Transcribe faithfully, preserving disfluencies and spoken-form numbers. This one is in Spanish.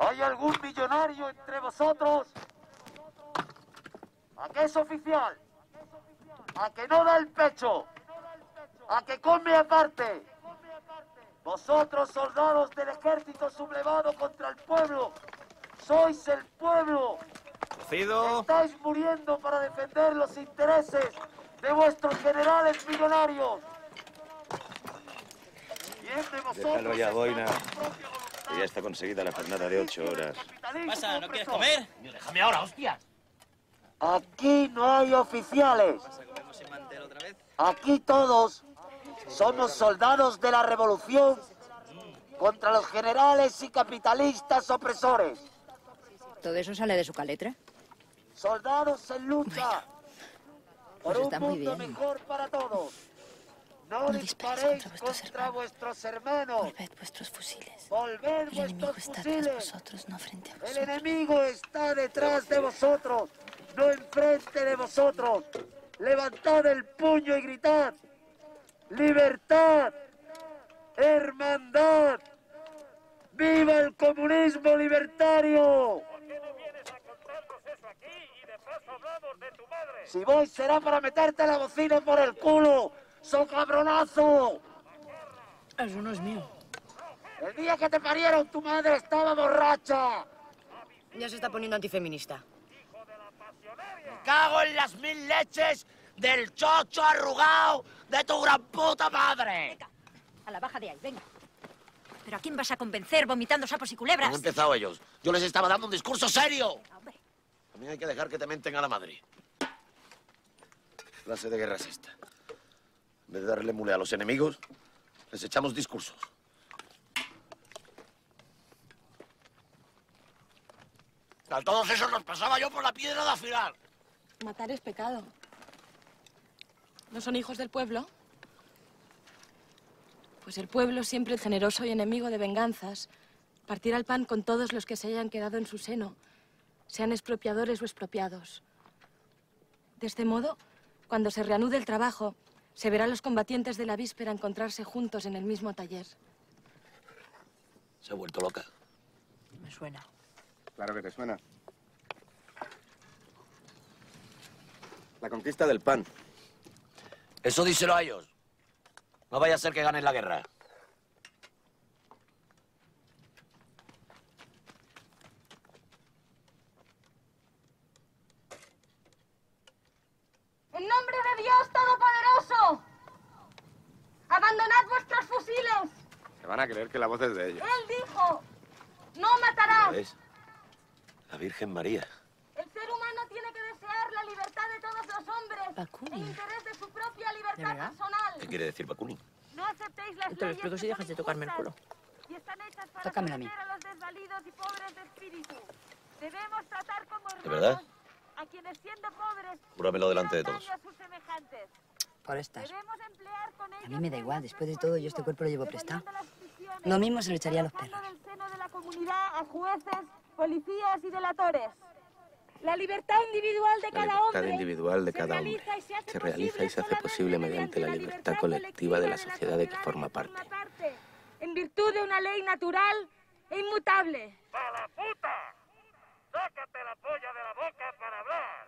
¿Hay algún millonario entre vosotros? ¿A qué es oficial? ¿A que no da el pecho? ¿A que come aparte? Vosotros, soldados del ejército sublevado contra el pueblo, sois el pueblo. Cocido. Estáis muriendo para defender los intereses de vuestros generales millonarios. ¿Quién de vosotros Déjalo ya, está boina, con su propia voluntad? que ya está conseguida la jornada de ocho horas. ¿Qué pasa? ¿No quieres comer? Déjame ahora, hostia. Aquí no hay oficiales. ¿Comemos sin mantel otra vez? Aquí todos somos soldados de la revolución contra los generales y capitalistas opresores. ¿Todo eso sale de su caletra? Soldados en lucha por pues un está muy mundo bien. mejor para todos. No, No disparéis disparéis contra vuestros contra hermanos. vuestros hermanos. Volved vuestros fusiles. Volved El enemigo vuestros está tras fusiles. vosotros, no frente a El vosotros. enemigo está detrás de vosotros, no enfrente de vosotros. Levantad el puño y gritad: ¡libertad! ¡Hermandad! ¡Viva el comunismo libertario! ¿Por qué no vienes a contarnos eso aquí y de paso hablamos de tu madre? Si voy será para meterte la bocina por el culo, ¡so cabronazo! Eso no es mío. El día que te parieron tu madre estaba borracha. Ya se está poniendo antifeminista. Me cago en las mil leches del chocho arrugado de tu gran puta madre. Venga, a la baja de ahí, venga. ¿Pero a quién vas a convencer vomitando sapos y culebras? Han empezado ellos. Yo les estaba dando un discurso serio. Hombre, También hay que dejar que te menten a la madre. Clase de guerra es esta. En vez de darle mule a los enemigos, les echamos discursos. A todos esos los pasaba yo por la piedra de afilar. Matar es pecado. ¿No son hijos del pueblo? Pues el pueblo, siempre generoso y enemigo de venganzas, partirá el pan con todos los que se hayan quedado en su seno, sean expropiadores o expropiados. De este modo, cuando se reanude el trabajo, se verá a los combatientes de la víspera encontrarse juntos en el mismo taller. Se ha vuelto loca. me suena. Claro que te suena. La conquista del pan. Eso díselo a ellos. No vaya a ser que ganen la guerra. ¡En nombre de Dios Todopoderoso! ¡Abandonad vuestros fusiles! Se van a creer que la voz es de ellos. Él dijo, no matarás. ¿Ves? La Virgen María. El ser humano tiene que desear la libertad de todos los hombres. Bakunin. En interés de su propia ¿De libertad verdad? personal. ¿Qué quiere decir Bakunin? No aceptéis las Te lo leyes explico que si dejas son de tocarme el injustas culo. y están hechas para Tócamela a mí. proteger a los desvalidos y pobres de espíritu. Debemos tratar como hermanos verdad? a quienes siendo pobres Júramelo delante de hicieron todos. daño a sus semejantes. Por estas. Debemos emplear con A ellos mí me da igual, medios después de todo yo este cuerpo lo llevo devolviendo prestado. las prisiones, Lo mismo se lo echaría a los arrojando perros. del seno de la comunidad a jueces, policías y delatores. La libertad individual de La cada libertad hombre individual de se cada hombre realiza y se hace se realiza y se hace solamente posible mediante la libertad colectiva de la sociedad de que forma parte. parte, en virtud de una ley natural e inmutable. ¡A la puta! ¡Sácate la polla de la boca para hablar!